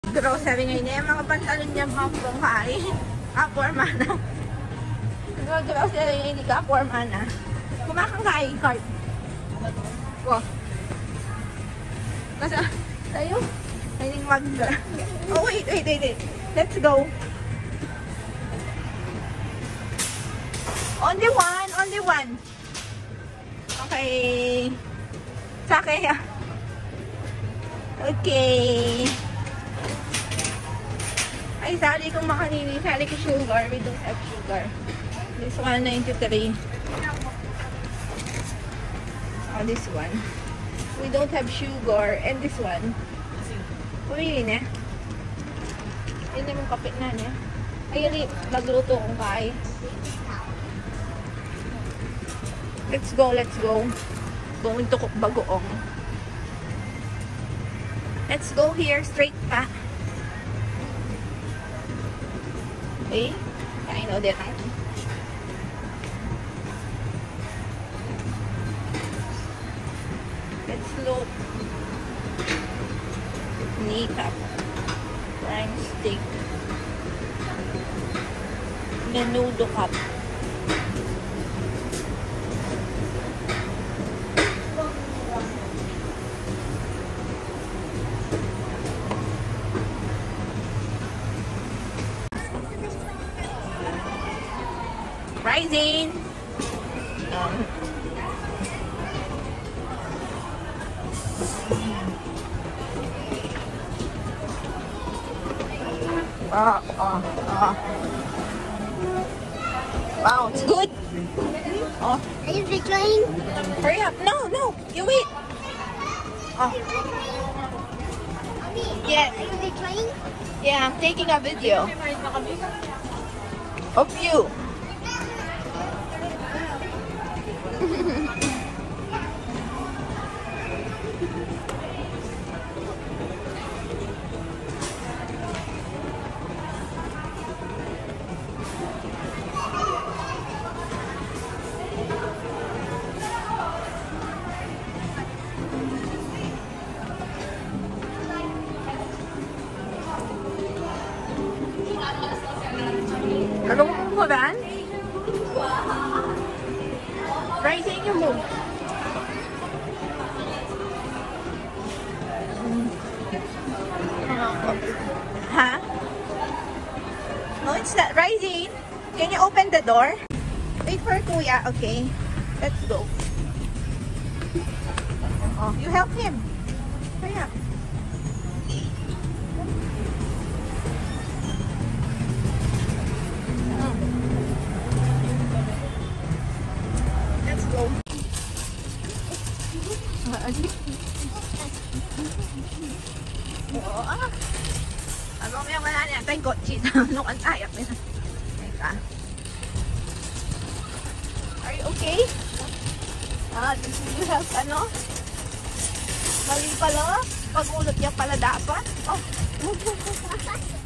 grocery ngayon eh. Mga pantalon niya mga kari. Kaporma na. Grocery ngayon, hindi kaporma na. Kumakang kain, cart. Wow. Kasi, tayo? Pwedeng mag... Oh, wait. Let's go. Only one. Okay. Sake. Okay. Ay, sali kong makanini. Sali ko sugar. We don't have sugar. This one, 93. Oh, this one. We don't have sugar. And this one. Pumili na. Yun na yung kapit na niya. Ay, nagluto kong kain. Let's go. Going to cook bagoong. Let's go here, straight pa. Okay? I know that. Let's look. Kneecap. Prime steak. Menudo cup. Rising. Wow, it's good. Oh, Are you reclining? hurry up! No, you wait. Oh, yes, Are you reclining? yeah, I'm taking a video of you. Ano mo ba? Rising yung move. Huh? No, it's not rising. Can you open the door? Wait for Kuya. Okay. Let's go. Oh, you help him. Kuya. Let's go. Ano mo yung wala niya tayong kotse. Ano kang tayak nila? Teka. Are you okay? You have ano? Mali pala. Pag-ulot niya pala dapat. Oh.